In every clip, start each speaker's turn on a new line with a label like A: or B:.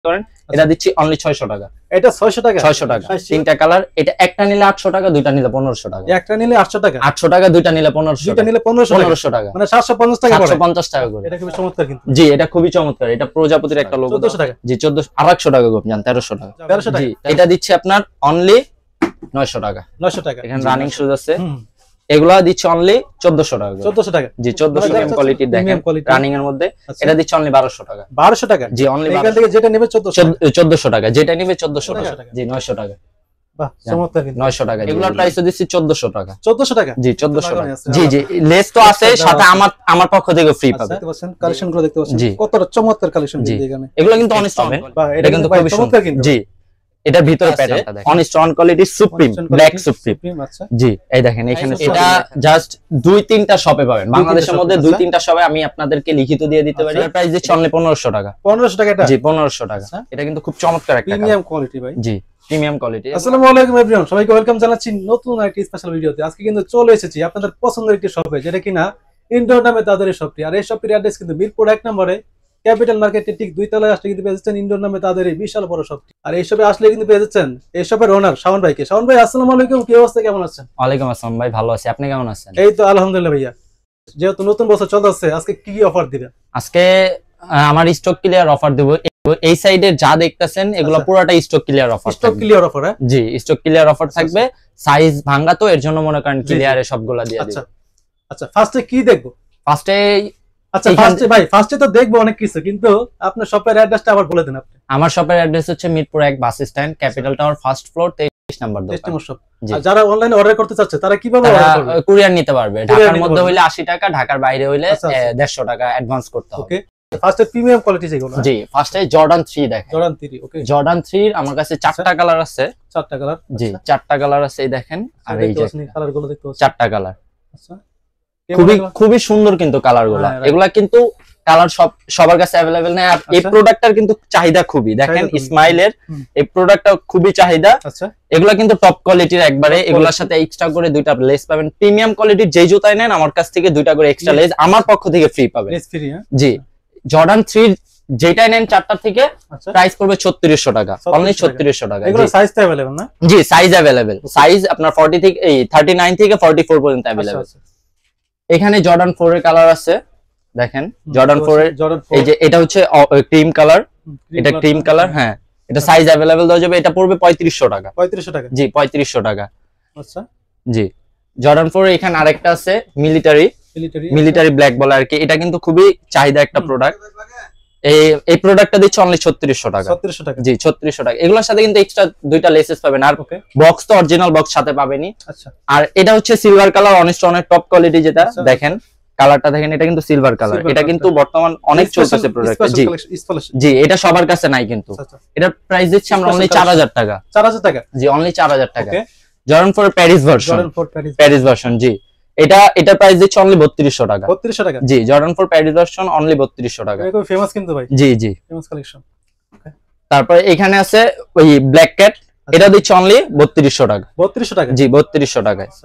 A: করেন এটা দিচ্ছি অনলি 600 টাকা।
B: এটা 600 টাকা
A: 600 টাকা তিনটা কালার। এটা একটা নিলে 800 টাকা, দুইটা নিলে 1500 টাকা।
B: একটা নিলে 800 টাকা,
A: 800 টাকা, দুইটা নিলে 1500,
B: দুইটা নিলে 1500
A: টাকা,
B: মানে 750 টাকা পড়ে।
A: 750 টাকা করে।
B: এটা খুবই চমৎকার কিন্তু।
A: জি এটা খুবই চমৎকার। এটা প্রজাপতির একটা লোগো।
B: 1400 টাকা।
A: জি 1400 আর 100 টাকা গো জান 1300 টাকা।
B: 1300 টাকা।
A: জি এটা দিচ্ছি আপনার অনলি 900 টাকা।
B: 900 টাকা।
A: এখানে রানিং শুজ আছে, এগুলা দিচ্ছি অনলি 1400 টাকা।
B: 1400 টাকা।
A: জি 1400 এম কোয়ালিটির দেখেন রানিং এর মধ্যে। এটা দিচ্ছি অনলি 1200 টাকা।
B: 1200 টাকা।
A: জি অনলি
B: এখান থেকে যেটা নেবে
A: 1400 টাকা, যেটা নেবে 1400 টাকা। জি 900 টাকা।
B: বাহ চমৎকার কিন্তু।
A: 900 টাকা। এগুলোর প্রাইস দিচ্ছি 1400 টাকা।
B: 1400 টাকা।
A: জি 1400 টাকা। জি জি লেস তো আছে সাথে আমার পক্ষ থেকে ফ্রি পাবে।
B: দেখতে পাচ্ছেন কালেকশন গুলো দেখতে পাচ্ছেন কতটা চমৎকার কালেকশন কিন্তু এখানে।
A: এগুলো কিন্তু অনেস্ট পাবেন।
B: এটা কিন্তু খুব চমৎকার কিন্তু।
A: জি এটার ভিতরে প্যাটার্নটা দেখেন honest on quality supreme black supreme.
B: আচ্ছা
A: জি এই দেখেন এখানে এটা জাস্ট 2-3টা শপে পাবেন বাংলাদেশের মধ্যে। 2-3টা শপে আমি আপনাদেরকে লিখিত দিয়ে দিতে পারি। এর প্রাইস দিচ্ছি অনলি 1500 টাকা।
B: 1500 টাকা এটা।
A: জি 1500 টাকা। এটা কিন্তু খুব চমৎকার একটা
B: প্রিমিয়াম কোয়ালিটি ভাই।
A: জি প্রিমিয়াম কোয়ালিটি।
B: আসসালামু আলাইকুম এভরিওয়ান, সবাইকে ওয়েলকাম জানাচ্ছি নতুন একটি স্পেশাল ভিডিওতে। আজকে কিন্তু চলে এসেছি আপনাদের পছন্দের একটি শপে, যেটা কিনা ইনডোর নামে তাদের এই শপটি। আর এই শপটির অ্যাড্রেস কিন্তু মিরপুর 1 নম্বরে ক্যাপিটাল মার্কেটের ঠিক 2 তলায় আসলে কিন্তু পেয়ে যাচ্ছেন ইনডোর নামে তাদের এই বিশাল বড় শপটি। আর এই শপে আসলে কিন্তু পেয়ে যাচ্ছেন এই শপের ওনার শাওন ভাইকে। শাওন ভাই আসসালামু আলাইকুম, কি অবস্থা, কেমন আছেন?
A: ওয়ালাইকুম আসসালাম ভাই, ভালো আছি, আপনি কেমন আছেন?
B: এই তো আলহামদুলিল্লাহ ভাইয়া। যেহেতু নতুন বছর চলতেছে, আজকে কি অফার দিবেন?
A: আজকে আমার স্টক ক্লিয়ার অফার দেব। এই সাইডে যা দেখতেছেন এগুলো পুরোটা stock clear offer.
B: Stock clear offer? হ্যাঁ
A: জি স্টক ক্লিয়ার অফার থাকবে। সাইজ ভাঙা তো এর জন্য মনে করেন ক্লিয়ারে সবগুলা দিয়ে দিই।
B: আচ্ছা আচ্ছা ফার্স্টে কি দেখবো?
A: ফার্স্টে
B: আচ্ছা ফার্স্টে তো দেখবো অনেক কিছু, কিন্তু আপনার শপের অ্যাড্রেসটা আবার বলে দেন আপনি।
A: আমার শপের অ্যাড্রেস হচ্ছে Mirpur 1 bus stand, capital tower, first floor, 23 number দোকান।
B: আর যারা অনলাইনে অর্ডার করতে চাচ্ছে তারা কিভাবে অর্ডার করবে?
A: কুরিয়ার নিতে পারবে। ঢাকার মধ্যে হইলে 80 টাকা, ঢাকার বাইরে হইলে 150 টাকা অ্যাডভান্স করতে হবে।
B: ওকে ফার্স্টে প্রিমিয়াম কোয়ালিটি যেগুলো।
A: জি ফার্স্টে জর্ডান 3 দেখেন।
B: জর্ডান 3 ওকে।
A: জর্ডান 3 আমার কাছে 4টা কালার আছে।
B: 4টা কালার?
A: জি 4টা কালার আছে, এই দেখেন। আর এই যে
B: কালারগুলো দেখতে পাচ্ছেন
A: 4টা কালার।
B: আচ্ছা
A: খুবই সুন্দর কিন্তু কালারগুলো। এগুলা কিন্তু কালার সবার কাছে अवेलेबल না। আর এই প্রোডাক্টটার কিন্তু চাহিদা খুবই। দেখেন স্মাইলের এই প্রোডাক্টটা খুবই চাহিদা।
B: আচ্ছা
A: এগুলা কিন্তু টপ কোয়ালিটির একবারে। এগুলোর সাথে এক্সট্রা করে 2টা লেস পাবেন। প্রিমিয়াম কোয়ালিটির যেই জুতাই নেন আমার কাছ থেকে 2টা করে এক্সট্রা লেস আমার পক্ষ থেকে ফ্রি পাবেন।
B: Lace free? হ্যাঁ
A: জি জর্ডান 3 যেটাই নেন 4টা থেকে প্রাইস পড়বে 3600 টাকা। অনলি 3600 টাকা।
B: এগুলো সাইজ তো अवेलेबल না?
A: জি সাইজ अवेलेबल। সাইজ আপনার 40 থেকে 39 থেকে 44 পর্যন্ত अवेलेबल। এখানে জর্ডান 4 এর কালার আছে দেখেন। জর্ডান 4 এর এই যে এটা হচ্ছে ক্রিম কালার, এটা ক্রিম কালার। হ্যাঁ এটা সাইজ अवेलेबल দেওয়া যাবে। এটা পড়বে 3500 টাকা।
B: 3500 টাকা? জি
A: 3500 টাকা।
B: আচ্ছা
A: জি জর্ডান 4 এখানে আরেকটা আছে মিলিটারি ব্ল্যাক বলে আর কি। এটা কিন্তু খুবই চাহিদা একটা প্রোডাক্ট। এই প্রোডাক্টটা দিচ্ছে অনলি 3600 টাকা।
B: 3600 টাকা? জি
A: 3600 টাকা। এগুলোর সাথে কিন্তু এক্সট্রা 2টা লেসেস পাবেন। আর বক্স তো অরিজিনাল বক্স সাথে পাবেনি।
B: আচ্ছা
A: আর এটা হচ্ছে সিলভার কালার, অনেস্ট অনেক টপ কোয়ালিটি যেটা দেখেন। কালারটা দেখেন, এটা কিন্তু সিলভার কালার। এটা কিন্তু বর্তমান অনেক চলতেছে প্রোডাক্ট। জি জি এটা সবার কাছে নাই কিন্তু। এটা প্রাইস দিচ্ছি আমরা অনলি 4000 টাকা।
B: 4000 টাকা?
A: জি অনলি 4000 টাকা। Jordan 4 Paris version. জি এটা প্রাইস দিচ্ছি অনলি 3200 টাকা।
B: 3200 টাকা?
A: জি জর্ডান 4 প্যারিস ভার্সন অনলি 3200 টাকা।
B: এটা খুব ফেমাস কিন্তু ভাই।
A: জি জি
B: ফেমাস কালেকশন।
A: তারপরে এখানে আছে ওই ব্ল্যাক ক্যাট, এটা দিচ্ছি অনলি 3200 টাকা।
B: 3200 টাকা?
A: জি 3200 টাকা।
B: আচ্ছা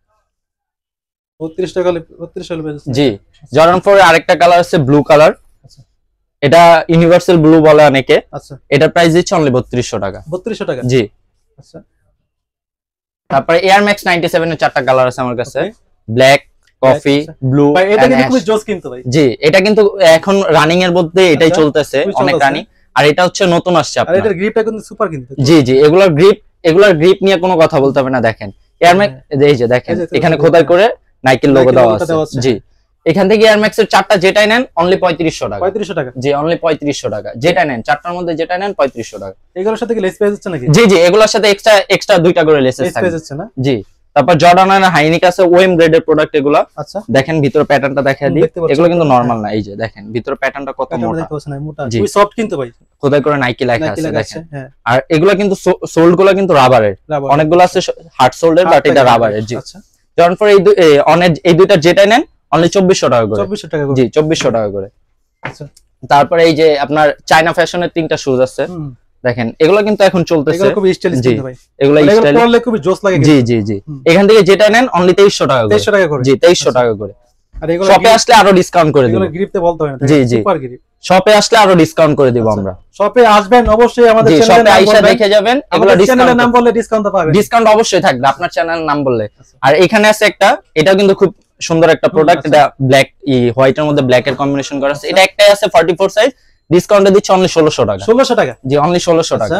B: 32 টাকা 3200 টাকা।
A: জি জর্ডান 4 এর আরেকটা কালার আছে ব্লু কালার।
B: আচ্ছা
A: এটা ইউনিভার্সাল ব্লু বলে অনেকে।
B: আচ্ছা
A: এটার প্রাইস দিচ্ছি অনলি 3200 টাকা।
B: 3200 টাকা?
A: জি
B: আচ্ছা
A: তারপরে এয়ার ম্যাক্স 97 এর 4টা কালার আছে আমার কাছে। Black, coffee, blue.
B: ভাই এটা কিন্তু খুব জোস কিন্তু ভাই।
A: জি এটা কিন্তু এখন রানিং এর মধ্যে এটাই চলতেছে, অনেক রানিং। আর এটা হচ্ছে নতুন আসছে আপনার।
B: আর এটার গ্রিপটা কিন্তু সুপার কিন্তু।
A: জি জি এগুলোর গ্রিপ নিয়ে কোনো কথা বলতে হবে না। দেখেন এয়ার ম্যাক্স এই যে দেখেন এখানে খোদাই করে নাইকেল লোগো দেওয়া আছে। জি এখান থেকে এয়ার ম্যাক্স এর 4টা যেটাই নেন অনলি 3500 টাকা।
B: 3500 টাকা?
A: জি অনলি 3500 টাকা। যেটা নেন 4টার মধ্যে যেটা নেন 3500 টাকা।
B: এগুলোর সাথে কি লেস পেয়ে যাচ্ছে নাকি?
A: জি জি এগুলোর সাথে এক্সট্রা 2টা করে লেসেস থাকবে।
B: পেয়ে যাচ্ছে না?
A: জি তারপর জর্ডান আর হাইনিক আছে ওএম গ্রেডের প্রোডাক্ট এগুলো।
B: আচ্ছা
A: দেখেন ভিতরে প্যাটার্নটা দেখাই দিই। এগুলো কিন্তু নরমাল না। এই যে দেখেন ভিতরে প্যাটার্নটা কত মোটা।
B: দেখতে পাচ্ছেন মোটা, খুব সফট কিন্তু ভাই।
A: খোদাই করে নাইকি লেখা আছে দেখেন।
B: হ্যাঁ
A: আর এগুলো কিন্তু সোল্ড গুলো কিন্তু রাবারের। অনেকগুলো আছে হার্ড সোল্ডের, বাট এটা রাবারের। জি
B: আচ্ছা
A: জর্ডান 4 এই দুইটা যেটা নেন অনলি 2400 টাকা করে।
B: 2400 টাকা?
A: জি 2400 টাকা করে।
B: আচ্ছা
A: তারপরে এই যে আপনার চায়না ফ্যাশনের 3টা শুজ আছে দেখেন। এগুলো কিন্তু এখন চলতেছে।
B: এগুলো খুব স্টাইলিশ কিন্তু ভাই।
A: এগুলো স্টাইল
B: পরলে খুব জোস লাগে।
A: জি জি জি এখান থেকে যেটা নেন অনলি 2300 টাকা করে।
B: 2300 টাকা করে?
A: জি 2300 টাকা করে।
B: আর এগুলো
A: শপে আসলে আরো ডিসকাউন্ট করে দিব।
B: এগুলো গ্রিপতে বলতে হয় না,
A: জি জি,
B: সুপার গ্রিপ।
A: শপে আসলে আরো ডিসকাউন্ট করে দিব আমরা।
B: শপে আসবেন অবশ্যই, আমাদের
A: চ্যানেলে
B: চ্যানেলে
A: আইসা দেখে যাবেন, এগুলো
B: চ্যানেলের নাম বললে ডিসকাউন্ট পাবেন।
A: ডিসকাউন্ট অবশ্যই থাকবে আপনার চ্যানেলের নাম বললে। আর এখানে আছে একটা, এটা কিন্তু খুব সুন্দর একটা প্রোডাক্ট, এটা ব্ল্যাক হোয়াইট এর মধ্যে ব্ল্যাক এর কম্বিনেশন করা আছে। এটা একটাই আছে 44 সাইজ, ডিসকাউন্টে দিচ্ছে অনলি 1600 টাকা।
B: 1600 টাকা?
A: জি, অনলি 1600 টাকা।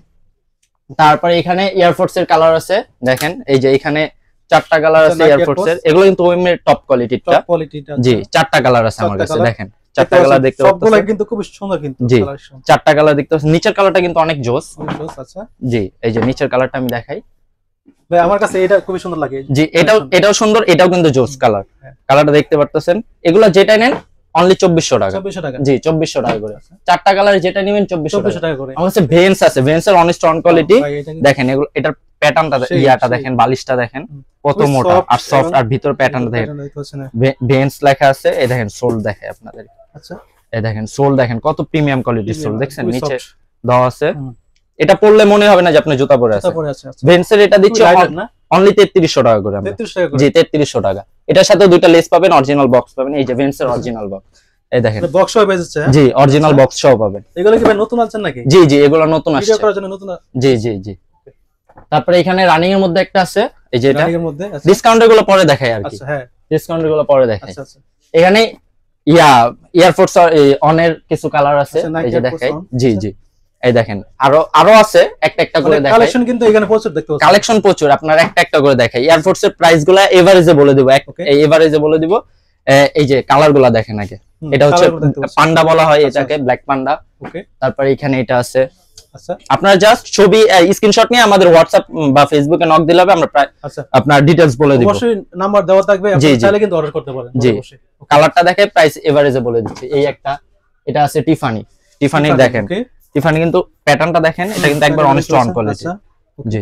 A: তারপরে এখানে এয়ারফোর্স এর কালার আছে, দেখেন এই যে এখানে 4টা কালার আছে এয়ারফোর্স এর, এগুলো কিন্তু ওএম এর টপ কোয়ালিটিটা। জি, 4টা কালার আছে আমার কাছে, দেখেন 4টা কালার দেখতে পাচ্ছেন, সবগুলো কিন্তু খুব সুন্দর কিন্তু কালেকশন। 4টা কালার দেখতে পাচ্ছেন, নিচের কালারটা কিন্তু অনেক জোস। আচ্ছা, জি এই যে নিচের কালারটা আমি দেখাই
B: ভাই, আমার কাছে এটা খুব সুন্দর লাগে।
A: জি, এটাও সুন্দর, এটাও কিন্তু জোস কালার। কালারটা দেখতে পাচ্ছেন, এগুলো যেটা নেন অনলি 2400 টাকা।
B: 2400 টাকা? জি,
A: 2400 টাকা করে। 4টা কালার যেটা নেবেন 2400 টাকা করে। আমার কাছে ভেন্স আছে, ভেন্সের অনেক স্ট্রং কোয়ালিটি। দেখেন এগুলো, এটার প্যাটার্নটা, ইয়াটা দেখেন, বালিশটা দেখেন কত মোটা আর সফট, আর ভিতর প্যাটার্নটা দেখেন, ভেন্স লেখা আছে। এই দেখেন সোল দেখে আপনাদের। আচ্ছা, এই দেখেন সোল দেখেন কত প্রিমিয়াম কোয়ালিটির সোল, দেখছেন নিচে দেওয়া আছে। এটা পরলে মনে হবে না যে আপনি জুতা পরে আছেন। ভেন্সের এটা দিচ্ছে অনলি 3300 টাকা করে আমরা। জি, 3300 টাকা। এটার সাথে দুইটা লেস পাবেন, অরিজিনাল বক্স পাবেন। এই যে ভেন্সের অরিজিনাল বক্স, এই দেখেন
B: বক্স সহ বেজেছে।
A: জি, অরিজিনাল বক্স সহ পাবেন।
B: এগুলো কি ভাই নতুন আছেন নাকি?
A: জি জি, এগুলো নতুন আসছে,
B: ভিডিও করার জন্য নতুন।
A: জি জি জি। তারপরে এখানে রানিং এর মধ্যে একটা আছে, এই যে এটা রানিং এর মধ্যে। ডিসকাউন্ট গুলো পরে দেখাই আর কি। আচ্ছা, হ্যাঁ, ডিসকাউন্ট গুলো পরে দেখাই। আচ্ছা আচ্ছা, এখানে এয়ারফোর্স অনের কিছু কালার আছে, এই যে দেখাই। জি জি, এই দেখেন আরো আছে, একটা একটা করে দেখাই। কালেকশন কিন্তু এখানে প্রচুর দেখতে পাচ্ছেন, কালেকশন প্রচুর। আপনার একটা একটা করে দেখাই। এয়ারফোর্স এর প্রাইস গুলো এভারেজে বলে দিব, এই এভারেজে বলে দিব। এই যে কালার গুলো দেখেন আগে, এটা হচ্ছে পান্ডা বলা হয় এটাকে, ব্ল্যাক পান্ডা। ওকে, তারপরে এখানে এটা আছে। আচ্ছা, আপনারা জাস্ট ছবি স্ক্রিনশট নিয়ে আমাদের হোয়াটসঅ্যাপ বা ফেসবুকে নক দিলে হবে, আমরা আপনার ডিটেইলস বলে দিব। অবশ্যই
B: নাম্বার দেওয়া থাকবে, আপনি চাইলে কিন্তু অর্ডার করতে পারেন।
A: জি, কালারটা দেখে প্রাইস এভারেজে বলে দিচ্ছি। এই একটা, এটা আছে টিফানি দেখেন। টিফানি কিন্তু প্যাটার্নটা দেখেন, এটা কিন্তু একবার অনেক স্ট্রং কোয়ালিটি। জি,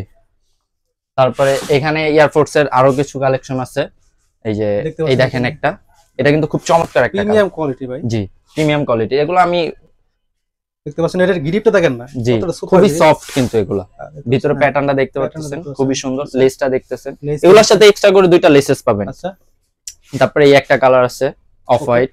A: তারপরে এখানে এয়ারফোর্স এর আরো কিছু কালেকশন আছে। এই যে এই দেখেন একটা, এটা কিন্তু খুব চমৎকার একটা
B: প্রিমিয়াম কোয়ালিটি ভাই।
A: জি, প্রিমিয়াম কোয়ালিটি। এগুলো আমি
B: দেখতে পাচ্ছেন, এটার গ্রিপটা দেখেন না,
A: খুবই সফট কিন্তু এগুলো। ভিতরে প্যাটার্নটা দেখতে পাচ্ছেন, খুবই সুন্দর। লেসটা দেখতেছেন, এগুলোর সাথে এক্সট্রা করে দুইটা লেসেস পাবেন। আচ্ছা, তারপরে এই একটা কালার আছে অফ হোয়াইট।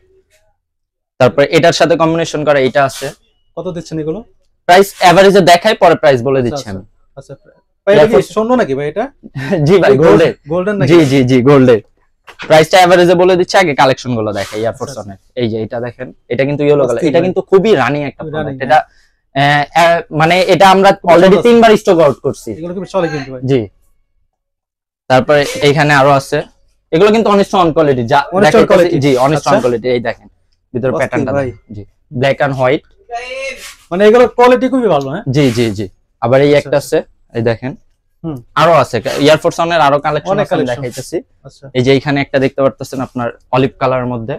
A: তারপরে এটার সাথে কম্বিনেশন করা এটা আছে।
B: কত দিচ্ছেন এগুলো?
A: প্রাইস এভারেজে দেখাই, পরে প্রাইস বলে দিচ্ছি আমি।
B: আচ্ছা, ভাই এটা কি স্বর্ণ নাকি ভাই? এটা
A: জি ভাই, গোল্ডেন নাকি? জি জি জি, গোল্ডেন। প্রাইসটা এভারেজে বলে দিচ্ছি, আগে কালেকশন গুলো দেখাই। এয়ারফোর্স অনের এই যে এটা দেখেন, এটা কিন্তু ইয়েলো কালার, এটা কিন্তু খুবই রানিং একটা প্রোডাক্ট। এটা মানে এটা আমরা অলরেডি 3বার স্টক আউট করছি।
B: এগুলো কি চলে কিন্তু ভাই?
A: জি, তারপরে এইখানে আরো আছে, এগুলো কিন্তু অনেক স্ট্রং কোয়ালিটি। যা দেখেন, জি অনেক স্ট্রং কোয়ালিটি। এই দেখেন ভিতর প্যাটার্নটা, জি ব্ল্যাক এন্ড হোয়াইট,
B: মানে এগুলোর কোয়ালিটি খুবই ভালো। হ্যাঁ,
A: জি জি জি। আবার এই একটা আছে, এই দেখেন। আরো আছে এয়ারফোর্স অনের আরো কালেকশন দেখাইতেছি। এই যে এখানে একটা দেখতে পারতেছেন আপনার অলিভ কালারের মধ্যে।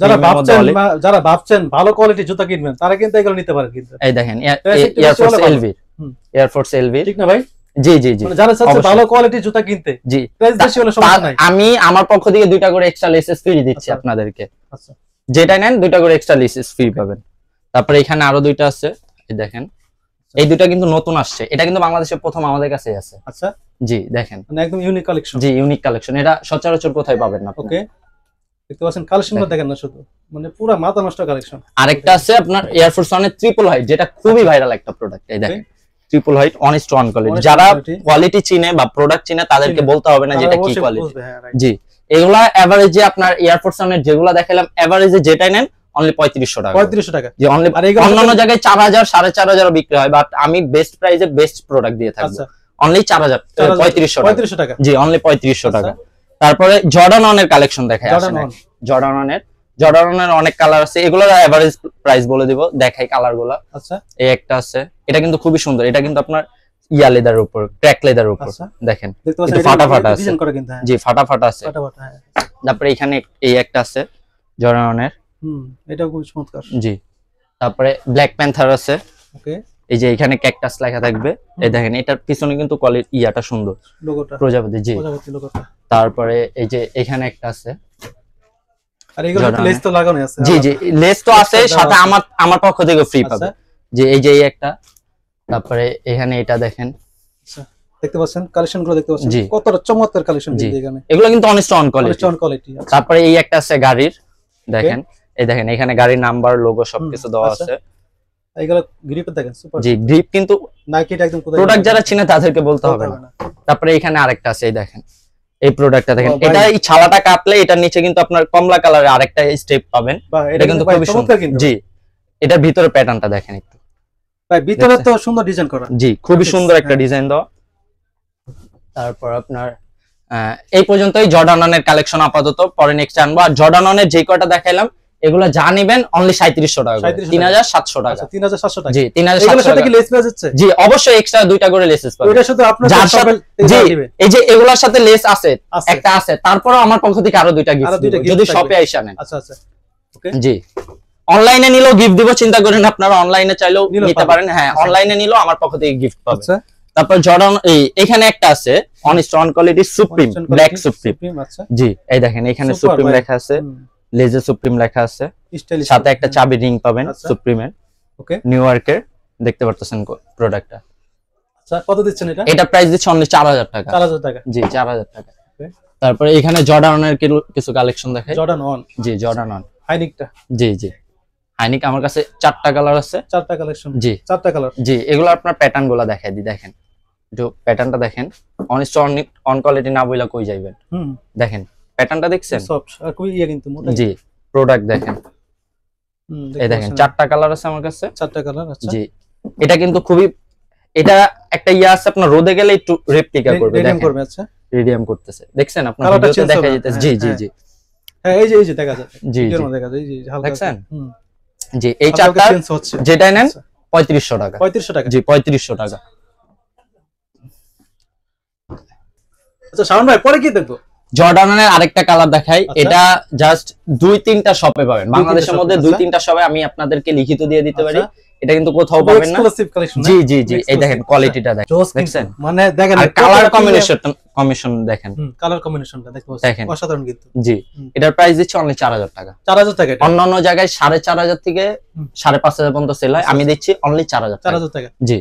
B: যারা ভাবছেন ভালো কোয়ালিটি জুতা কিনবেন, তারা কিন্তু এগুলো নিতে পারেন। কিন্তু
A: এই দেখেন এয়ারফোর্স এলভি, এয়ারফোর্স এলভি,
B: ঠিক না ভাই?
A: জি জি জি,
B: যারা চাচ্ছে ভালো কোয়ালিটি জুতা কিনতে,
A: জি
B: প্রাইস বেশি হলে সমস্যা নাই।
A: আমি আমার পক্ষ থেকে দুইটা করে এক্সট্রা লেসেস ফ্রি দিচ্ছি আপনাদেরকে। আচ্ছা, যেটা নেন দুইটা করে এক্সট্রা লেসেস ফ্রি পাবেন। তারপরে এখানে আরো দুইটা আছে, এই দেখেন। এই দুইটা কিন্তু নতুন আসছে, এটা কিন্তু বাংলাদেশে প্রথম আমাদের কাছেই আছে।
B: আচ্ছা,
A: জি দেখেন,
B: মানে একদম ইউনিক কালেকশন।
A: জি, ইউনিক কালেকশন, এটা সচরাচর কোথায় পাবেন না।
B: ওকে, দেখতে পাচ্ছেন কালেকশনটা দেখেন না, শুধু মানে পুরো মাথা নষ্ট কালেকশন।
A: আরেকটা আছে আপনার এয়ারফোর্স অনের ট্রিপল হোয়াইট, যেটা খুবই ভাইরাল একটা প্রোডাক্ট। এই দেখেন ট্রিপল হোয়াইট, অনেক স্ট্রং কোয়ালিটি। যারা কোয়ালিটি চিনে বা প্রোডাক্ট চিনে, তাদেরকে বলতে হবে না যেটা কি কোয়ালিটি। জি, এগুলা এভারেজে আপনার এয়ারফোর্স অনের যেগুলা দেখালাম, এভারেজে যেটাই নেন অনলি 3500 টাকা।
B: 3500 টাকা?
A: জি, অনলি। অন্যান্য জায়গায় 4000 4500 বিক্রি হয়, বাট আমি বেস্ট প্রাইসে বেস্ট প্রোডাক্ট দিয়ে থাকবো। অনলি 4000 3500 টাকা। জি, অনলি 3500 টাকা। তারপরে জর্ডান অনের কালেকশন দেখাই। জর্ডান অনের অনেক কালার আছে, এগুলোর এভারেজ প্রাইস বলে দিব, দেখাই কালার গুলা। আচ্ছা, এই একটা আছে, এটা কিন্তু খুবই সুন্দর। এটা কিন্তু আপনার ইয়া লেদারের উপর, ক্র্যাক লেদারের উপর। দেখেন একটু ফাটা ফাটা আছে। জি, ফাটা ফাটা আছে। তারপরে এখানে এই একটা আছে জর্ডান অনের,
B: এটা খুব চমৎকার।
A: জি, তারপরে ব্ল্যাক প্যান্থার আছে। ওকে, এই যে এখানে ক্যাকটাস লেখা থাকবে। এই দেখেন, এটার পিছনে কিন্তু কোয়ালিটি ইয়াটা সুন্দর, লোগোটা প্রজাপতি। জি, প্রজাপতি লোগোটা। তারপরে এই যে এখানে একটা আছে,
B: আর এগুলো লেস তো লাগানো আছে।
A: জি জি, লেস তো আছে, সাথে আমার পক্ষ থেকে ফ্রি পাবে। যে এই যে এই একটা, তারপরে এখানে এটা দেখেন। আচ্ছা,
B: দেখতে পাচ্ছেন কালেকশন গুলো দেখতে পাচ্ছেন কতটা চমৎকার কালেকশন কিন্তু এখানে
A: এগুলো কিন্তু অনেস্ট অন
B: কোয়ালিটি।
A: তারপরে এই একটা আছে গাড়ির, দেখেন এই দেখেন এখানে গাড়ির নাম্বার লোগো সবকিছু দেওয়া আছে।
B: এইগুলো গ্রিপ দেখেন সুপার,
A: জি গ্রিপ কিন্তু
B: নাইকিটা একদম কোথায়
A: প্রোডাক্ট যারা চিনে তাদেরকে বলতে হবে না। তারপরে এখানে আরেকটা আছে, এই দেখেন এই প্রোডাক্টটা দেখেন, এটা এই ছালাটা কাটলে এটার নিচে কিন্তু আপনার কমলা কালারের আরেকটা স্টেপ পাবেন, এটা কিন্তু খুবই সুন্দর। জি এটার ভিতরে প্যাটার্নটা দেখেন একটু
B: ভাই, ভিতরে তো সুন্দর ডিজাইন করা,
A: জি খুবই সুন্দর একটা ডিজাইন দাও। তারপর আপনার এই পর্যন্তই জর্ডান অনের কালেকশন আপাতত, পরে নেক্সট আনবো। আর জর্ডান অনের যে কয়টা দেখাইলাম এগুলো যা নিবেন অনলি 3700 টাকা, 3700 টাকা।
B: 3700 টাকা,
A: জি 3700
B: সাথে কি লেস পেজ হচ্ছে?
A: জি অবশ্যই এক্সট্রা দুইটা করে লেসেস পাবেন।
B: এটা শুধু আপনার
A: জি এই যে এগুলোর সাথে লেস আছে একটা আছে, তারপরেও আমার পক্ষ থেকে আরো দুইটা গিফট যদি শপে আইসা নেন।
B: আচ্ছা আচ্ছা ওকে।
A: জি অনলাইনে নিলেও গিফট দিব, চিন্তা করেন আপনারা অনলাইনে চাইলেও নিতে পারেন। হ্যাঁ অনলাইনে নিলেও আমার পক্ষ থেকে গিফট পাবেন। আচ্ছা তারপর জর্ডান এখানে একটা আছে honest on quality supreme black supreme. আচ্ছা জি এই দেখেন এখানে সুপ্রিম লেখা আছে, লেজার সুপ্রিম লেখা আছে, সাথে একটা চাবি রিং পাবেন সুপ্রিমের। ওকে নিউ ইয়র্কের দেখতে পারতেছেন প্রোডাক্টটা।
B: আচ্ছা কত দিচ্ছেন এটা?
A: এটা প্রাইস দিচ্ছে অনলি 4000 টাকা।
B: 4000 টাকা,
A: জি 4000 টাকা। তারপরে এখানে জর্ডানের কিছু কালেকশন দেখাই।
B: জর্ডান অন,
A: জি জর্ডান অন
B: হাইনিকটা,
A: জি জি হাইনিক আমার কাছে 4টা কালার আছে।
B: 4টা কালেকশন,
A: জি
B: 4টা কালার।
A: জি এগুলো আপনার প্যাটার্ন গুলো দেখাই দি, দেখেন একটু প্যাটার্নটা দেখেন। অনেস্ট অন কোয়ালিটি না বইলা কই যাইবেন। দেখেন প্যাটার্নটা দেখছেন,
B: সফট আর খুবই ইয়া কিন্তু মোটা।
A: জি প্রোডাক্ট দেখেন, এই দেখেন 4টা কালার আছে আমার কাছে।
B: 4টা কালার। আচ্ছা
A: জি এটা কিন্তু খুবই, এটা একটা ইয়া আছে আপনার রোদে গেলে একটু রেপ্লিকা করবে, দেখেন করবে। আচ্ছা রেডিয়াম করতেছে, দেখছেন আপনার ভিডিওতে দেখা যাইতেছে। জি জি জি
B: হ্যাঁ এই যে দেখা যায়, ভিডিওর মধ্যে দেখা যায়, এই যে হালকা
A: দেখছেন। জি এই 4টা যেটাই নেন 3500 টাকা।
B: 3500 টাকা,
A: জি 3500 টাকা।
B: আচ্ছা শাওন ভাই পরে কি দেখবো?
A: জর্ডানের আরেকটা কালার দেখাই। এটা জাস্ট 2-3টা শপে পাবেন বাংলাদেশের মধ্যে, 2-3টা শপে আমি আপনাদেরকে লিখিত দিয়ে দিতে পারি। এটা কিন্তু কোথাও পাবেন না। জি জি জি এই দেখেন কোয়ালিটিটা দেখেন, মানে দেখেন কালার কম্বিনেশন দেখেন,
B: কালার কম্বিনেশনটা দেখেন অসাধারণ কিন্তু।
A: জি এটার প্রাইস দিচ্ছে অনলি 4000 টাকা।
B: 4000 টাকা।
A: অন্যান্য জায়গায় 4500 থেকে 5500 পর্যন্ত সেল হয়, আমি দিচ্ছি অনলি 4000 টাকা। জি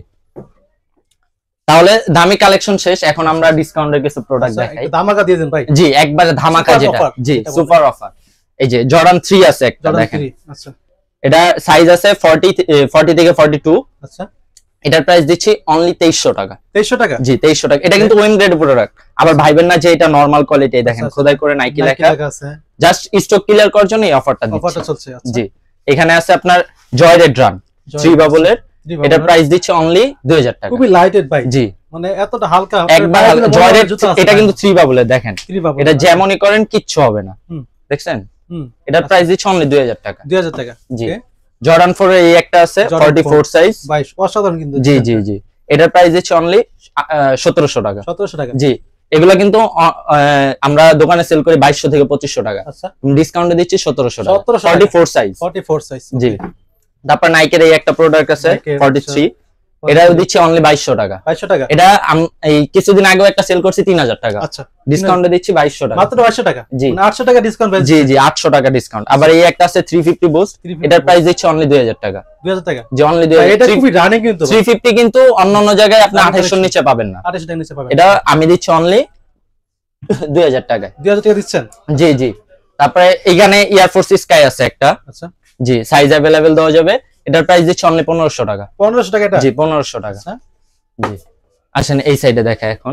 A: তাহলে দামি কালেকশন শেষ, এখন আমরা ডিসকাউন্টের কিছু প্রোডাক্ট দেখাই।
B: ধামাকা দিয়ে দেন ভাই,
A: জি একবারে ধামাকা যেটা, জি সুপার অফার। এই যে জর্ডান 3 আছে একটা দেখেন। আচ্ছা এটা সাইজ আছে 40 থেকে 42। আচ্ছা এটার প্রাইস দিচ্ছি অনলি 2300 টাকা। 2300 টাকা? জি 2300 টাকা। এটা কিন্তু ওয়েম গ্রেড প্রোডাক্ট, আবার ভাইবেন না যে এটা নরমাল কোয়ালিটি। দেখেন খোদাই করে নাইকি লেখা আছে, জাস্ট স্টক ক্লিয়ার করার জন্য এই অফারটা দিচ্ছি। অফারটা চলছে। আচ্ছা জি এখানে আছে আপনার জয়রেড রান 3 বাবলের, এটার প্রাইস দিচ্ছে অনলি 2000 টাকা।
B: খুবই লাইটেড ভাই,
A: জি
B: মানে এতটা হালকা
A: একবার জয়রেড। এটা কিন্তু 3 বাবলের, দেখেন এটা যেমনই করেন কিচ্ছু হবে না, দেখছেন। এটার প্রাইস দিচ্ছে অনলি 2000 টাকা। 2000 টাকা জি। জর্ডান 4 এর এই একটা আছে 44 সাইজ, 22 অসাধারণ কিন্তু। জি জি জি এটার প্রাইস দিচ্ছে অনলি 1700 টাকা। 1700 টাকা জি। এগুলা কিন্তু আমরা দোকানে সেল করি 2200 থেকে 2500 টাকা। আচ্ছা ডিসকাউন্টে দিচ্ছি 1700 টাকা। 44 সাইজ, 44 সাইজ জি। তারপর নাইকের এই একটা প্রোডাক্ট আছে 43, এটাও দিচ্ছি অনলি 2200 টাকা। 2200 টাকা। এটা এই কিছুদিন আগেও একটা সেল করছি 3000 টাকা। আচ্ছা ডিসকাউন্টে দিচ্ছি 2200 টাকা, মাত্র 2200 টাকা। জি মানে 800 টাকা ডিসকাউন্ট পেয়েছি। জি জি 800 টাকা ডিসকাউন্ট। আবার এই একটা আছে 350 বুস্ট, এটার প্রাইস দিচ্ছি অনলি 2000 টাকা। 2000 টাকা জি অনলি 2000। এটা খুবই রানিং কিন্তু 350, কিন্তু অন্যান্য জায়গায় আপনি 2800 নিচে পাবেন না। 2800 টাকা নিচে পাবেন, এটা আমি দিচ্ছি অনলি 2000 টাকা। 2000 টাকা দিচ্ছেন? জি জি। তারপরে এখানে এয়ার ফোর্স স্কাই আছে একটা। আচ্ছা জি সাইজ अवेलेबल দেওয়া যাবে। এটার প্রাইস দিচ্ছে অনলি 1500 টাকা। 1500 টাকা এটা? জি 1500 টাকা। আচ্ছা জি আসেন এই সাইডে দেখা এখন।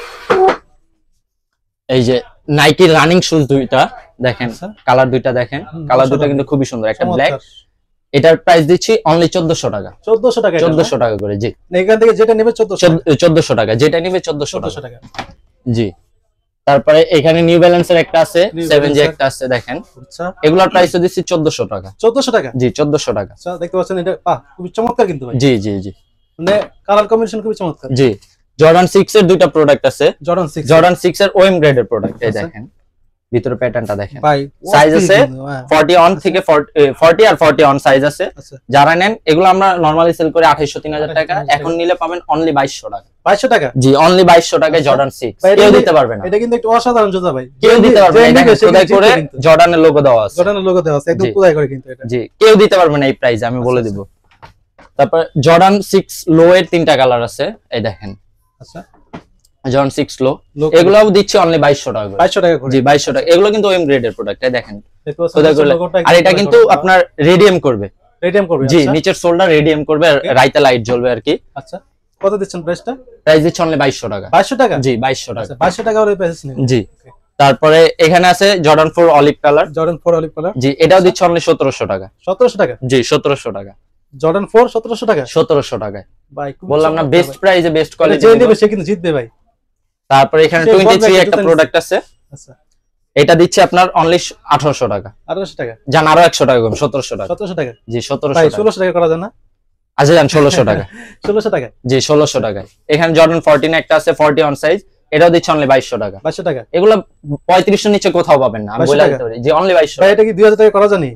A: এই যে নাইকি রানিং শুজ দুইটা দেখেন, কালার দুইটা দেখেন, কালার দুইটা কিন্তু খুবই সুন্দর, একটা ব্ল্যাক। এটার প্রাইস দিচ্ছি অনলি 1400 টাকা। 1400 টাকা? 1400 টাকা করে জি। এখান থেকে যেটা নেবে 1400 টাকা, যেটা নেবে 1400 টাকা জি। তারপরে এখানে নিউ ব্যালেন্সের একটা আছে 7G একটা আছে দেখেন। আচ্ছা এগুলোর প্রাইস দিচ্ছি 1400 টাকা। 1400 টাকা জি 1400 টাকা। আচ্ছা দেখতে পাচ্ছেন এটা খুবই চমৎকার কিন্তু ভাই। জি জি জি মানে কালার কম্বিনেশন খুবই চমৎকার। জি জর্ডান 6 এর দুইটা প্রোডাক্ট আছে। জর্ডান 6 এর ওএম গ্রেডের প্রোডাক্ট, এই দেখেন ভিতরে প্যাটার্নটা দেখেন ভাই। সাইজ আছে 40 অন থেকে 40 আর 40 অন সাইজ আছে। যারা নেন এগুলো আমরা নরমালি সেল করে 2800-3000 টাকা, এখন নিলে পাবেন অনলি 2200 টাকা। 2200 টাকা জি অনলি 2200 টাকায় জর্ডান 6। কেউ দিতে পারবে না, এটা কিন্তু একটু অসাধারণ জুতা ভাই, কেউ দিতে পারবে না। এটা খোদাই করে জর্ডানের লোগো দেওয়া আছে, জর্ডানের লোগো দেওয়া আছে একদম খোদাই করে কিন্তু এটা জি কেউ দিতে পারবে না এই প্রাইসে, আমি বলে দিব। তারপর জর্ডান 6 লো এর তিনটা কালার আছে, এই দেখেন। আচ্ছা জর্ডান 6 লো, এগুলাও দিচ্ছি অনলি 2200 টাকা করে।
B: 2200 টাকা করে।
A: জি 2200 টাকা। এগুলো কিন্তু ওএম গ্রেডের প্রোডাক্ট, এই দেখেন।
B: লোগোটা
A: আর এটা কিন্তু আপনার রেডিয়াম করবে।
B: রেডিয়াম করবে,
A: জি নিচের সোলটা রেডিয়াম করবে, রাইতে লাইট জ্বলবে আর কি।
B: আচ্ছা কত দিচ্ছেন প্রাইসটা?
A: প্রাইস দিচ্ছি অনলি 2200 টাকা।
B: 2200 টাকা?
A: জি 2200 টাকা।
B: আচ্ছা 2200 টাকা হলে প্রাইস নেই।
A: জি তারপরে এখানে আছে Jordan 4 olive colour.
B: Jordan 4 olive colour.
A: জি এটাও দিচ্ছি অনলি 1700 টাকা।
B: 1700 টাকা?
A: জি 1700 টাকা।
B: জর্ডান 4 1700 টাকা?
A: 1700 টাকায়
B: ভাই
A: বললাম না, বেস্ট প্রাইসে বেস্ট কোয়ালিটি।
B: যে নেবে সে কিন্তু জিতবে ভাই।
A: তারপরে এখানে 23 একটা প্রোডাক্ট আছে।
B: আচ্ছা
A: এটা দিচ্ছি আপনার অনলি 1800 টাকা।
B: 1800 টাকা?
A: জান আরো 100 টাকা কম, 1700 টাকা।
B: 1700 টাকা?
A: জি 1700
B: ভাই
A: টাকা।
B: 1600 টাকা করা যায় না?
A: আচ্ছা জান 1600 টাকা।
B: 1600 টাকা?
A: জি 1600 টাকায়। এখানে জর্ডান 14 একটা আছে 40 অন সাইজ, এটাও দিচ্ছি অনলি 2200 টাকা।
B: 2200 টাকা?
A: এগুলো 3500 নিচে কোথাও পাবেন না, আমি বলে দিতে পারি। জি অনলি 2200
B: ভাই এটা কি 2000 টাকা করা জানি?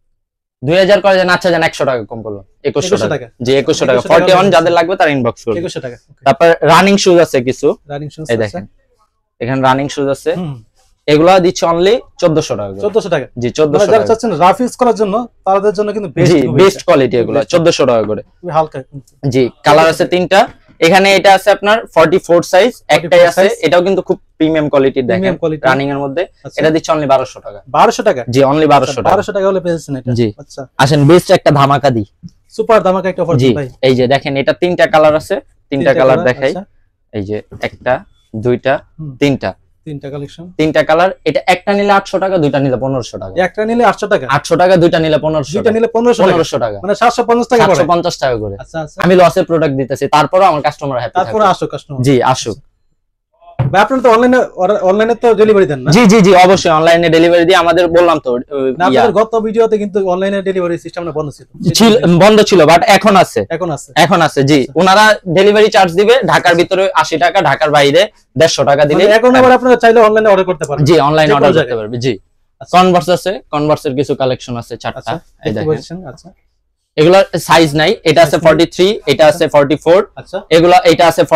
A: 2000 করে জান। আচ্ছা জান 100 টাকা কম করলাম, 2100 টাকা। জি 2100 টাকা। 40 অন যাদের লাগবে তার ইনবক্স করুন।
B: 2100 টাকা।
A: তারপর রানিং শুজ আছে কিছু,
B: রানিং শুজ
A: এই দেখেন এখানে রানিং শুজ আছে, এগুলা দিচ্ছি অনলি 1400 টাকা।
B: 1400 টাকা?
A: জি 1400
B: যারা
A: টাকা।
B: চাচ্ছেন রাফ ইউজ করার জন্য তাদের জন্য কিন্তু
A: জি বেস্ট কোয়ালিটি এগুলা 1400 টাকা করে।
B: খুব হালকা।
A: জি কালার আছে 3টা। এখানে এটা আছে আপনার 44 সাইজ, একটাই আছে, এটাও কিন্তু খুব প্রিমিয়াম কোয়ালিটির দেখেন রানিং এর মধ্যে। এটা দিচ্ছি অনলি 1200 টাকা।
B: 1200 টাকা?
A: জি অনলি 1200 টাকা।
B: 1200 টাকা হলে পেয়েছেন এটা?
A: জি
B: আচ্ছা
A: আসেন বেস্ট একটা ধামাকা দি,
B: সুপার ধামাকা একটা অফার ভাই।
A: এই যে দেখেন এটা 3টা কালার আছে, 3টা কালার দেখাই। এই যে একটা, দুইটা, তিনটা,
B: 3টা কালেকশন,
A: 3টা কালার। এটা একটা নিলে 800 টাকা, দুইটা নিলে 1500 টাকা।
B: একটা নিলে 800 টাকা?
A: 800 টাকা, দুইটা নিলে 1500,
B: দুইটা নিলে 1500
A: টাকা,
B: মানে 750 টাকা করে।
A: 750 টাকা করে।
B: আচ্ছা আচ্ছা
A: আমি লসের প্রোডাক্ট দিতেছি, তারপরও আমার কাস্টমার হ্যাপি।
B: তারপরে আসো কাস্টমার।
A: জি আসুক।
B: ভাই আপনারা তো অনলাইনে তো ডেলিভারি দেন না?
A: জি জি জি অবশ্যই অনলাইনে ডেলিভারি দিই। আমাদের বললাম তো
B: না, আপনাদের গত ভিডিওতে কিন্তু অনলাইনে ডেলিভারি সিস্টেমটা বন্ধ ছিল।
A: বন্ধ ছিল, বাট এখন আছে।
B: এখন আছে? এখন আছে
A: জি। ওনারা ডেলিভারি চার্জ দিবে, ঢাকার ভিতরে 80 টাকা, ঢাকার বাইরে 150 টাকা দিলে।
B: এখন আবার আপনারা চাইলে অনলাইনে অর্ডার করতে পারেন?
A: জি অনলাইনে অর্ডার করতে পারবে। জি কনভার্স আছে, কনভার্সের কিছু কালেকশন আছে 4টা, এই দেখেন।
B: আচ্ছা
A: এগুলা সাইজ নাই, এটা আছে 43, এটা আছে 44।
B: আচ্ছা
A: এগুলা এটা আছে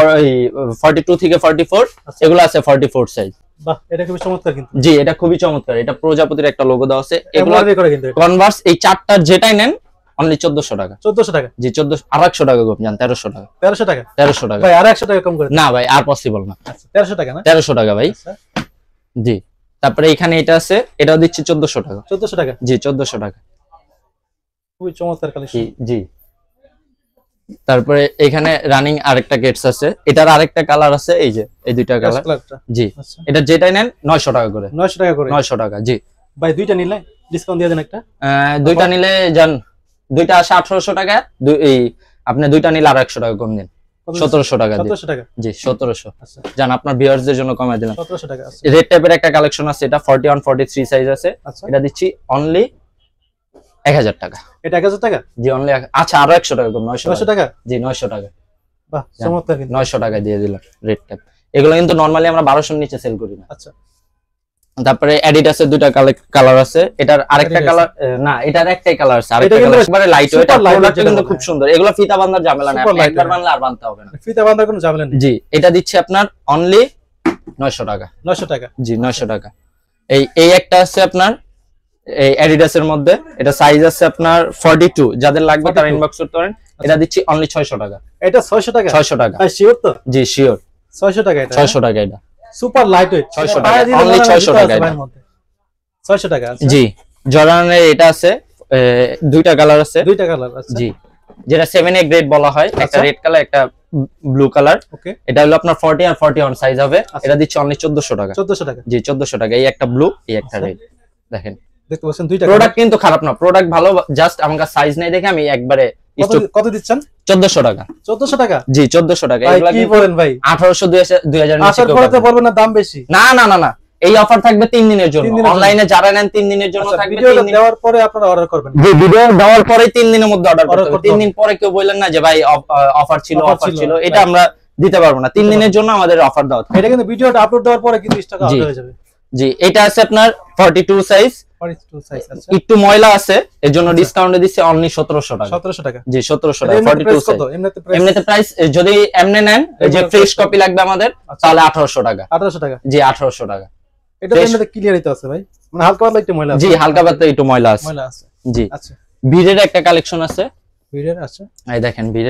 A: 42 থেকে 44, এগুলা আছে 44 সাইজ।
B: বাহ এটা খুবই চমৎকার কিন্তু।
A: জি এটা খুবই চমৎকার। এটা প্রজাপতির একটা লোগো দেওয়া আছে। এগুলা
B: করে কিন্তু
A: কনভার্স এই 4টার যেটাই নেন অনলি 1400 টাকা।
B: 1400 টাকা?
A: জি 1400 আর 100 টাকা কম জান, 1300 টাকা।
B: 1300 টাকা?
A: 1300 টাকা
B: ভাই আর 100 টাকা কম করে
A: না ভাই, আর পসিবল না।
B: আচ্ছা 1300 টাকা না?
A: 1300 টাকা ভাই। জি তারপরে এখানে এটা আছে, এটাও দিচ্ছি 1400 টাকা।
B: 1400 টাকা?
A: জি 1400 টাকা।
B: খুবই চমৎকার কালেকশন।
A: জি তারপরে এখানে রানিং আরেকটা গেটস আছে, এটার আরেকটা কালার আছে, এই যে এই দুইটা কালার। জি এটা যেটাই নেন 900 টাকা করে।
B: 900 টাকা করে?
A: 900 টাকা। জি
B: ভাই দুইটা নিলে ডিসকাউন্ট দিয়ে দেন একটা?
A: দুইটা নিলে জান, দুইটা আসে 1800 টাকা, এই আপনি দুইটা নিলে আর 100 টাকা কম দিন, 1700 টাকা দিন।
B: 1700 টাকা?
A: জি 1700।
B: আচ্ছা
A: জান আপনার ভিউয়ারদের জন্য কমায় দিলাম
B: 1700 টাকা। আচ্ছা
A: রেড টাইপের একটা কালেকশন আছে, এটা 41 43 সাইজ আছে।
B: আচ্ছা
A: এটা দিচ্ছি অনলি 1000 টাকা।
B: এটা 1000 টাকা?
A: জি অনলি। আচ্ছা আরো 100 টাকা কম, 900
B: টাকা?
A: জি 900 টাকা।
B: বাহ চমৎকার কিন্তু।
A: 900 টাকা দিয়ে দিলাম রেড টাইপ। এগুলো কিন্তু নরমালি আমরা 1200 এর নিচে সেল করি না।
B: আচ্ছা
A: তারপরে অ্যাডিডাসের দুইটা কালার আছে, এটার আরেকটা কালার না, এটার একটাই কালার আছে, আরেকটা কালার একবারে লাইট ওয়েট, প্রোডাক্টটা কিন্তু খুব সুন্দর। এগুলো ফিতা বাঁধার ঝামেলা না, আপনি একবার বাঁধলে আর বাঁধতে হবে না।
B: ফিতা বাঁধার কোনো ঝামেলা নেই? জি
A: এটা দিচ্ছি আপনার অনলি 900 টাকা।
B: 900 টাকা?
A: জি 900 টাকা। এই একটা আছে আপনার এই অ্যাডিডাসের মধ্যে, এটা সাইজ আছে আপনার 42, যাদের লাগবে তারা ইনবক্স করতে পারেন। এটা দিচ্ছি অনলি 600 টাকা।
B: এটা 600 টাকা?
A: 600 টাকা।
B: ভাই শিওর তো?
A: জি শিওর।
B: 600 টাকা এটা?
A: 600 টাকা এটা।
B: সুপার লাইট ওয়েট
A: 600 টাকা, অনলি 600 টাকা এটা।
B: 600 টাকা।
A: জি জর্ডানের এটা আছে, দুইটা কালার আছে।
B: দুইটা কালার? আচ্ছা
A: জি যেটা 7A গ্রেড বলা হয়, একটা রেড কালার একটা ব্লু কালার।
B: ওকে
A: এটা হলো আপনার 40 আর 41 সাইজ হবে। এটা দিচ্ছি অনলি 1400 টাকা।
B: 1400 টাকা? জি
A: 1400 টাকা। এই একটা ব্লু, এই একটা রেড। দেখেন
B: দেখতে পাচ্ছেন দুইটা
A: প্রোডাক্ট কিন্তু খারাপ না, প্রোডাক্ট ভালো, জাস্ট আমার কাছে সাইজ নাই দেখে আমি একবারে
B: কত দিচ্ছেন?
A: 1400 টাকা।
B: 1400 টাকা?
A: জি 1400 টাকা।
B: এগুলা কি বলেন ভাই?
A: 1800 2000
B: আসার পরে তো বলবেন না দাম বেশি?
A: না না না না, এই অফার থাকবে 3 দিনের জন্য। অনলাইনে যারা নেন 3 দিনের জন্য থাকবে।
B: ভিডিওটা দেওয়ার পরে আপনারা অর্ডার করবেন?
A: জি ভিডিও দেওয়ার পরে 3 দিনের মধ্যে অর্ডার করতে হবে। 3 দিন পরে কেউ বললেন না যে ভাই অফার ছিল, এটা আমরা দিতে পারবো না। 3 দিনের জন্য আমাদের অফার দাও।
B: এটা কিন্তু ভিডিওটা আপলোড দেওয়ার পরে কিন্তু স্টক আউট হয়ে যাবে।
A: জি এটা আছে আপনার 42 সাইজ।
B: 42 সাইজ। আচ্ছা
A: একটু ময়লা আছে, এর জন্য ডিসকাউন্টে দিচ্ছি অনলি 1700 টাকা।
B: 1700 টাকা?
A: জি 1700 টাকা। 42 সাইজ। এমনিতে প্রাইস যদি এমনি নেন, যে ফ্রেশ কপি লাগবে আমাদের, তাহলে 1800 টাকা।
B: 1800 টাকা? জি
A: 1800 টাকা।
B: এটা তো এমনিতে ক্লিয়ারই আছে ভাই, মানে হালকা পাতলা একটু ময়লা আছে।
A: জি হালকা পাতলা একটু ময়লা আছে।
B: ময়লা আছে।
A: জি
B: আচ্ছা
A: ভিড়ের একটা কালেকশন আছে।
B: ভিড়ের আছে?
A: এই দেখেন ভিড়ের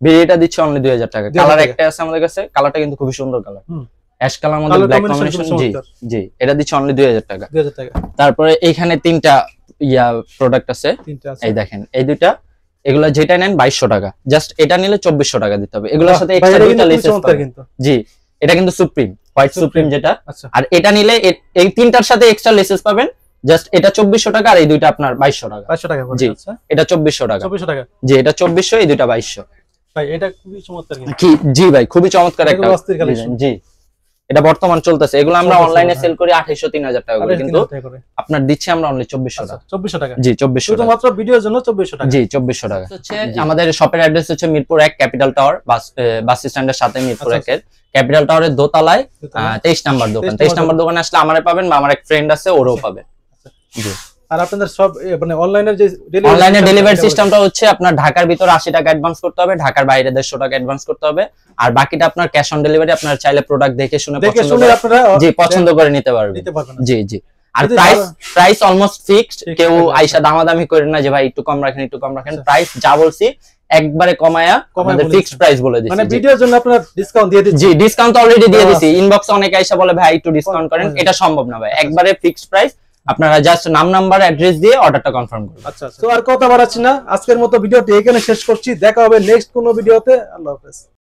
A: বেরিটা দিচ্ছে অনলি 2000 টাকা।
B: 2000
A: কালার
B: টাকা।
A: একটা আছে আমাদের কাছে, কালারটা কিন্তু খুবই সুন্দর কালার,
B: হুম।
A: অ্যাশ কালার মধ্যে
B: Colour
A: ব্ল্যাক
B: combination
A: কম্বিনেশন।
B: খুব
A: জি
B: চমৎকার।
A: জি, এটা দিচ্ছে অনলি 2000 টাকা।
B: 2000 টাকা।
A: তারপরে এখানে তিনটা প্রোডাক্ট আছে,
B: তিনটা আছে।
A: এই দেখেন এই দুইটা, এগুলা যেটা নেন 2200 টাকা, জাস্ট এটা নিলে 2400 টাকা দিতে হবে। এগুলোর সাথে
B: ভাই,
A: এক্সট্রা
B: এটা
A: দুইটা
B: কিন্তু খুবই
A: লেসেস
B: চমৎকার কিন্তু।
A: জি, এটা কিন্তু সুপ্রিম, হোয়াইট সুপ্রিম যেটা।
B: আচ্ছা।
A: আর এটা নিলে এই তিনটার সাথে এক্সট্রা লেসেস পাবেন, জাস্ট এটা 2400 টাকা, আর এই দুইটা আপনার 2200 টাকা।
B: 2200 টাকা করে।
A: জি,
B: আচ্ছা।
A: এটা 2400 টাকা।
B: 2400 টাকা।
A: জি, এটা 2400, এই দুইটা 2200।
B: ভাই এটা খুবই চমৎকার কিন্তু।
A: কি জি ভাই, খুবই চমৎকার একটা
B: এগুলো অস্থির collection।
A: ডিজাইন। জি, এটা বর্তমান চলতেছে, এগুলো আমরা
B: চলতেছে,
A: অনলাইনে
B: হ্যাঁ।
A: সেল করি 2800 3000 টাকা করে, কিন্তু
B: 3000 টাকা করে।
A: আপনার দিচ্ছি আমরা অনলি 2400
B: আচ্ছা,
A: টাকা।
B: 2400 টাকা।
A: জি, 2400 টাকা।
B: শুধুমাত্র ভিডিওর জন্য 2400 টাকা।
A: জি, 2400 টাকা হচ্ছে আমাদের শপের অ্যাড্রেস হচ্ছে মিরপুর 1 ক্যাপিটাল টাওয়ার, বাস স্ট্যান্ডের সাথে মিরপুর
B: আচ্ছা,
A: 1 এর ক্যাপিটাল টাওয়ারের দোতলায় 23 নাম্বার দোকান। 23 নাম্বার
B: নাম্বার
A: দোকানে আসলে আমারে পাবেন, বা আমার এক ফ্রেন্ড আছে ওরও পাবে। জি,
B: আর আপনাদের সব মানে অনলাইনের যে
A: অনলাইনে ডেলিভারি সিস্টেমটা হচ্ছে আপনার ঢাকার ভিতরে 80 টাকা অ্যাডভান্স করতে হবে, ঢাকার বাইরে 150 টাকা অ্যাডভান্স করতে হবে, আর বাকিটা আপনার ক্যাশ অন ডেলিভারি। আপনার চাইলে প্রোডাক্ট দেখে শুনে
B: আপনারা
A: জি পছন্দ করে নিতে পারবেন।
B: নিতে পারবেন।
A: জি জি। আর
B: যদি
A: প্রাইস অলমোস্ট ফিক্সড,
B: Fixed
A: কেউ
B: থাকবে।
A: আইসা দামাদামি করেন না যে ভাই একটু কম রাখেন একটু কম রাখেন।
B: আচ্ছা।
A: প্রাইস যা বলছি একবারে কমায়া আমাদের
B: বলে
A: ফিক্সড
B: দিচ্ছেন।
A: প্রাইস বলে
B: মানে
A: দিচ্ছি।
B: ভিডিওর জন্য আপনারা ডিসকাউন্ট দিয়ে দিচ্ছেন।
A: জি, ডিসকাউন্ট অলরেডি দিয়ে
B: দেওয়া
A: দিছি। ইনবক্সে অনেকে আইসা বলে ভাই একটু ডিসকাউন্ট করেন,
B: করেন।
A: এটা সম্ভব না ভাই, একবারে ফিক্সড প্রাইস। আপনারা জাস্ট নাম নাম্বার অ্যাড্রেস দিয়ে অর্ডারটা কনফার্ম করুন।
B: আচ্ছা, তো আর কথা বাড়াচ্ছি না, আজকের মতো ভিডিওটি এখানে শেষ করছি। দেখা হবে নেক্সট কোনো ভিডিওতে। আল্লাহ হাফেজ।